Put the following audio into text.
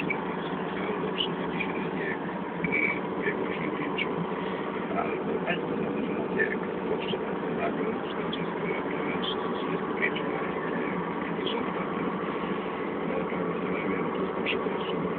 albo przychodzi średnie wieku 80, albo bardzo młody lat, jak goszczę nagle 40-letni mężczyzn, 35 lat, powodują tu przykrość